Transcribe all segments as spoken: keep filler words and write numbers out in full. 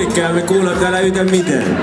Moikka, me kuullaan täällä yhtä miten.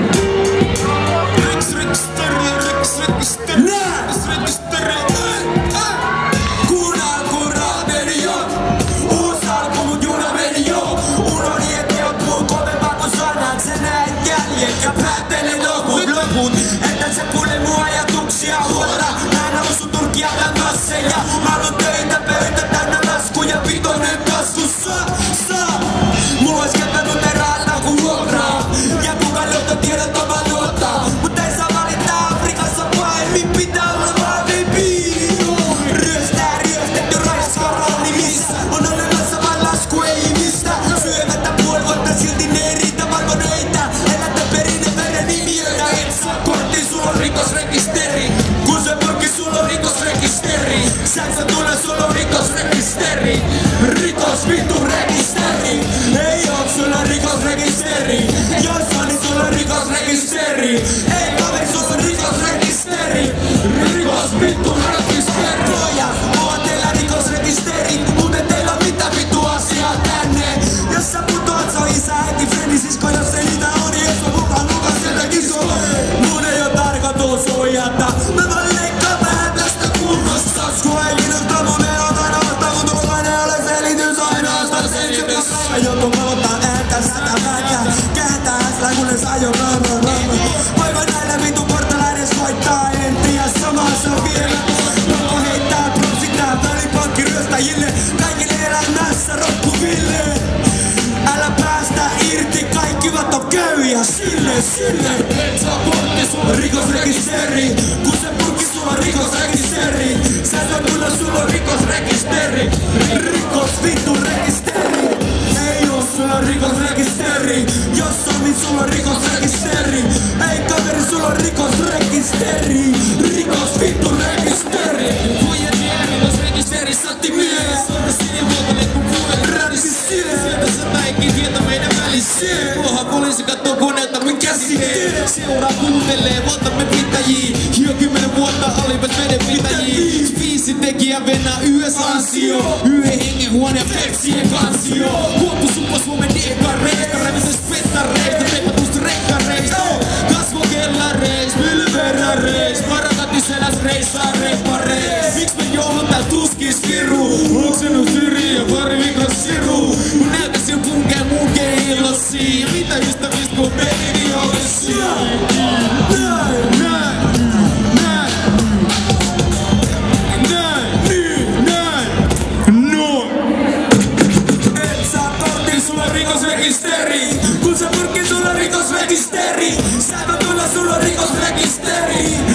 Ja päättelen loput loput, että sä kuule mun ajatuksia huolta. Mä en hausu turkia tän masseja. Mä haluun töitä, pöytä täynnä laskuja, vitonen taskussa. Saa, mulla ois kättänyt eräällä kun vuokraa. Ja kukaan johto tiedot on vaan luottaa. Mut ei saa valittaa Afrikassa pahemmin, pitää olla vahvempi. Ryöstää ryöstetty raiskaroon nimissä. On olemassa vaan lasku ei mistä. Syömättä puoli vuotta silti ne ei riitä valvonöitä. Sulla on rikosrekisteri, kun se purkki sulla on rikosrekisteri. Sä et sä tule, sulla on rikosrekisteri. Rikos vittu rekisteri. Ei oo sulla rikosrekisteri. Jos on niin sulla on rikosrekisteri. Ei kaveri sulla on rikosrekisteri. Rikos vittu rekisteri. Poja, mulla on teillä rikosrekisteri. Muuten teillä on mitä vittu asiaa tänne. Jos sä putoat se on isä, äiti, frendi, sisko. Jos ei niitä on, niin jos on mukaan mukaan sieltä kisoa. Mun ei oo tarkoitus suojata. Mä vaan leikkaan vähän tästä kunnosta. Sua ei kiinnosta mun menot aina vasta, kun tulokainen ei ole selitys ainoastaan selitys. Mä joutun valottaa ääntä, sätä päätä. Kääntää äslää, kun ne saa jo raamaa raamaa. Voiva näillä vitu portalainen soittaa, en tiedä samassa vielä. Noppo heittää, propsittaa, välipankki ryöstäjille. Kaikille elämässä rokkuville. Älä päästä irti, kaikki vat on köyhiä sille, sille. Et saa portti, sulla on rikosrekisteri. Kun se purkki, sulla on rikosrekisteri. Sä et voi tulla, sulla on rikosrekisteri. Rikos vittu rekisteri. Ei oo sulla on rikosrekisteri. Jos on, niin sulla on rikosrekisteri. Ei kaveri, sulla on rikosrekisteri. Rikos vittu rekisteri. Pujen mieli, jos rekisteri satti mies. On sinivuotolle, kun kuulet rädisi sille. Sieltä sä päikin tietä meidän välissä. Tuohan poliisi kattoo koneelta mun käsite. Seuraa kuuntelee, valtamme pitäjiä. Jo kymmenen vuotta alipas vedenpitäjiä. Spiisitekijä venää yhdessä ansio. Yhden hengen huoneen flexien kansio. Huoppu suppa Suomen dekareista. Rävises festareista, repatusta rekkareista. Kasvokellareis, pylverareis. Parakatyseläs reissaa reippareis. Miks me johontaan tuskis kiru? Onks se nu syri ja pari mikros siru? Kun näytäs jo punkeen munkeen illasii. Mitä ystävistä kun meni olisi? Näin, näin, näin. Näin, niin, näin. No. Et saa kortin, sulla on rikosrekisteri. Kun sä purkki, sulla on rikosrekisteri. Sä et voi tulla, sulla on rikosrekisteri.